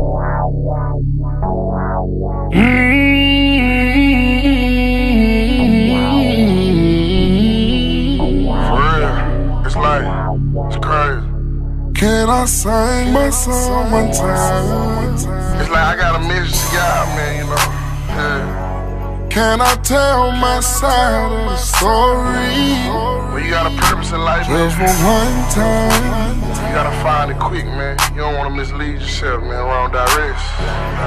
It's crazy. Can I sing my song one time? It's like I got a message to y'all, man, you know. Yeah. Can I tell my side of the story? When you got a purpose in life, man, just for one time, you gotta find it quick, man. You don't wanna mislead yourself, man, wrong direction.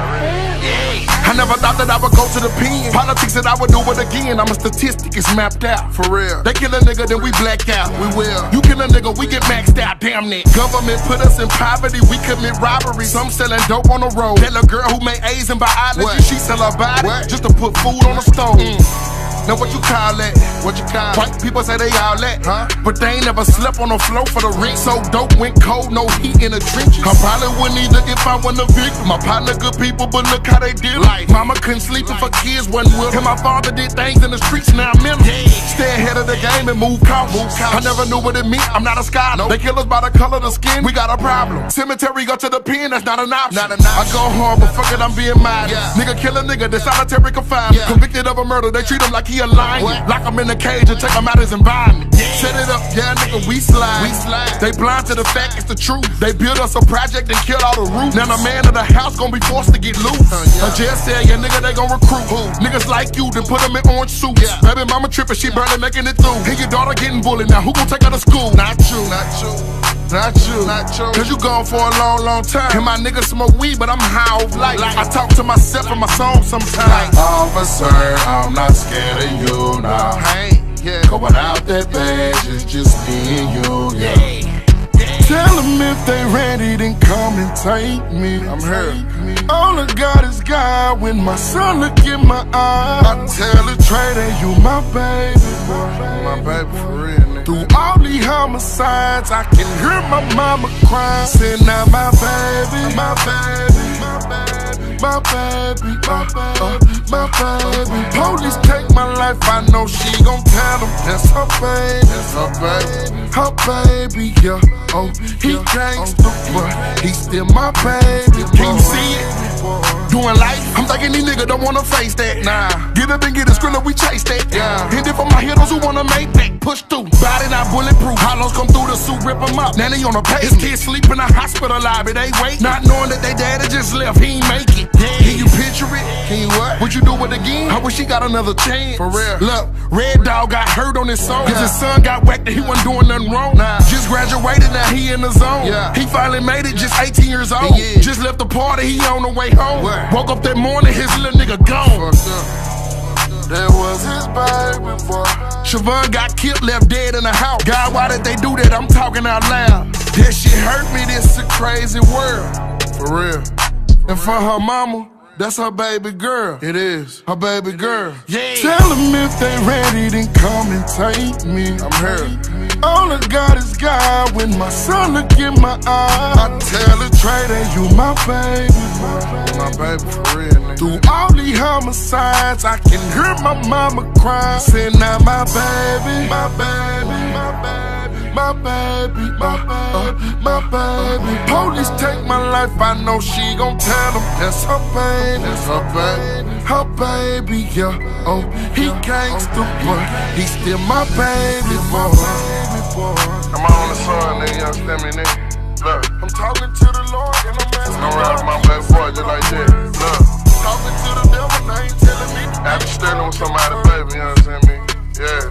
Yeah. I never thought that I would go to the pen. Politics that I would do it again. I'm a statistic, it's mapped out. For real. They kill a nigga, then we black out. We will. You kill a nigga, we get maxed out, damn it. Government put us in poverty, we commit robbery. Some selling dope on the road. That little girl who made A's in biology, what? She sell her body What? just to put food on the stove. Now what you call that? What you call it? White people say they all that, huh? But they ain't never slept on the floor for the rent. So dope went cold, no heat in the trenches. I probably wouldn't either if I wasn't a victim. My partner good people, but look how they did life. Mama couldn't sleep if her kids wasn't with her. And my father did things in the streets, now I'm in them. Stay ahead of the game and move cautious. I never knew what it meant, I'm not a scholar. They kill us by the color of the skin, we got a problem. Cemetery go to the pen, that's not an option. I go hard, but fuck it, I'm being modest. Nigga kill a nigga, that's solitary confinement. Convicted of a murder, they treat him like he a lion. Lock him in a cage and take him out his environment. Set it up, yeah, nigga, we slide. They blind to the fact, it's the truth. They built us a project and killed all the roof. Now the man of the house gon' be forced to get loose. A jail cell, yeah, nigga, they gon' recruit. Niggas like you, then put them in orange suits. Baby mama trippin', she barely making it through. And your daughter getting bullied, now who gon' take her to school? Not you, not you. Not you, not you. Cause you gone for a long, long time. And my niggas smoke weed, but I'm high off life. I talk to myself in my song sometimes. Officer, I'm not scared of you now. Cause without that badge, it's just me and you, yeah. Tell them if they ready, then come and take me. I'm here. All I got is God. When my son look in my eyes, I tell the trader, you my baby boy. My baby, for real, nigga. Through all these homicides, I can hear my mama crying. Say now my baby, my baby, my baby, my baby, my baby. Police take my life, I know she gon' tell them that's her baby. That's her baby. Her baby, yeah. Oh, he gangsta, but he still my baby. Can you see it? Doing life, I'm thinking these niggas don't wanna face that. Nah. Get up and get a skrilla, we chase that. Yeah. Hit it for my hitters who wanna make that. Push through, body not bulletproof. Hollows come through the suit, rip them up. Now they on the page. His kids sleep in a hospital lobby, they wait. Not knowing that they daddy just left, he ain't make it. Can you picture it? Can you what? Would you do it again? I wish he got another chance. For real. Look, Red Dog got hurt on his song. Cause his son got whacked and he wasn't doing nothing wrong. Just graduated, now he in the zone. He finally made it, just 18 years old. Just left the party, he on the way home. Woke up that morning, his little nigga gone. That was his baby boy. Siobhan got killed, left dead in the house. God, why did they do that? I'm talking out loud. That shit hurt me, this a crazy world. For real. And for her mama, that's her baby girl. It is. Her baby girl. Yeah. Tell them if they ready, then come and take me. I'm here. All I got is God. When my son look in my eyes, I tell the trader, you my baby boy. My baby, for real, nigga. Through all these homicides, I can hear my mama cry. Say now my baby, my baby, my baby, my baby, my baby. Police take my life, I know she gon' tell them that's her baby. That's her baby. Her baby, yeah. Oh, he gangsta, but he still my baby boy. I'm on the sun, nigga, you understand me, nigga? Look, I'm talking to the Lord and I'm asking I'm riding my baby boy just like that. Look, talking to the devil, and I ain't telling me. I be stealing with somebody, baby, you understand me? Yeah.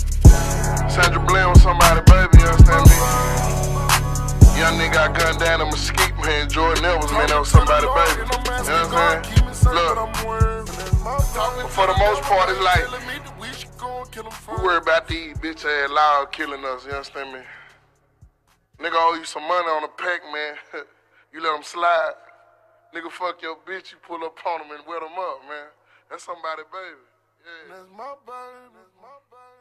Sandra Bland with somebody, baby, you understand me? Young nigga got gunned down in Mesquite, man. Jordan Ellis, man, that was somebody, baby. You know what I'm saying? Look, but for the most part, it's like, we worry about these bitch ass laws killing us, you understand me? Nigga owe you some money on a pack, man. You let them slide. Nigga fuck your bitch, you pull up on them and wet them up, man. That's somebody, baby. Yeah. That's my baby. That's my baby.